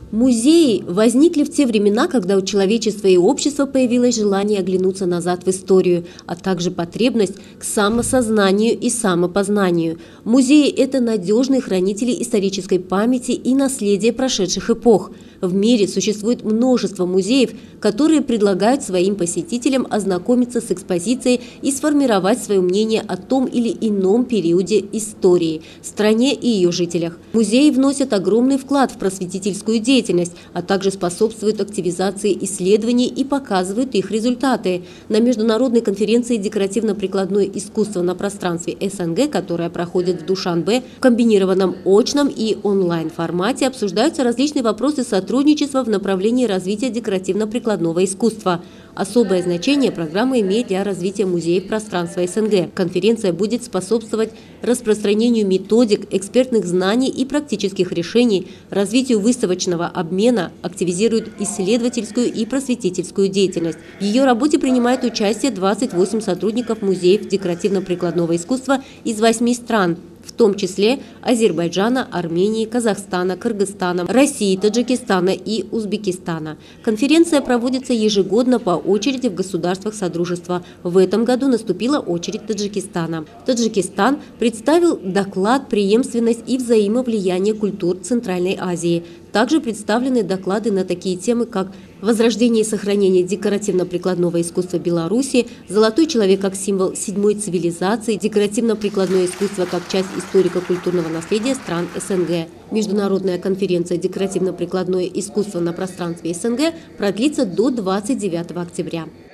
Музеи возникли в те времена, когда у человечества и общества появилось желание оглянуться назад в историю, а также потребность к самосознанию и самопознанию. Музеи – это надежные хранители исторической памяти и наследия прошедших эпох. В мире существует множество музеев, которые предлагают своим посетителям ознакомиться с экспозицией и сформировать свое мнение о том или ином периоде истории, стране и ее жителях. Музеи вносят огромный вклад в просветительскую деятельность, а также способствуют активизации исследований и показывают их результаты. На международной конференции «Декоративно-прикладное искусство на пространстве СНГ», которая проходит в Душанбе, в комбинированном очном и онлайн-формате обсуждаются различные вопросы сотрудничества в направлении развития декоративно-прикладного искусства. Особое значение программа имеет для развития музеев пространства СНГ. Конференция будет способствовать распространению методик, экспертных знаний и практических решений, развитию выставочного обмена, активизирует исследовательскую и просветительскую деятельность. В ее работе принимают участие 28 сотрудников музеев декоративно-прикладного искусства из 8 стран, в том числе Азербайджана, Армении, Казахстана, Кыргызстана, России, Таджикистана и Узбекистана. Конференция проводится ежегодно по очереди в государствах Содружества. В этом году наступила очередь Таджикистана. Таджикистан представил доклад «Преемственность и взаимовлияние культур Центральной Азии». Также представлены доклады на такие темы, как возрождение и сохранение декоративно-прикладного искусства Беларуси, золотой человек как символ седьмой цивилизации, декоративно-прикладное искусство как часть историко-культурного наследия стран СНГ. Международная конференция «Декоративно-прикладное искусство на пространстве СНГ» продлится до 29 октября.